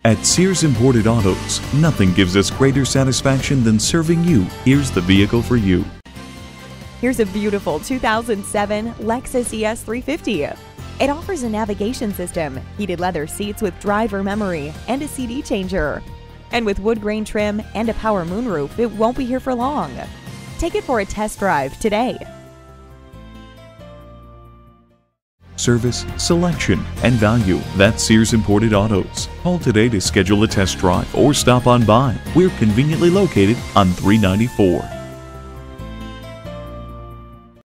At Sears Imported Autos, nothing gives us greater satisfaction than serving you. Here's the vehicle for you. Here's a beautiful 2007 Lexus ES 350. It offers a navigation system, heated leather seats with driver memory, and a CD changer. And with wood grain trim and a power moonroof, it won't be here for long. Take it for a test drive today. Service, selection, and value. That's Sears Imported Autos. Call today to schedule a test drive or stop on by. We're conveniently located on 394.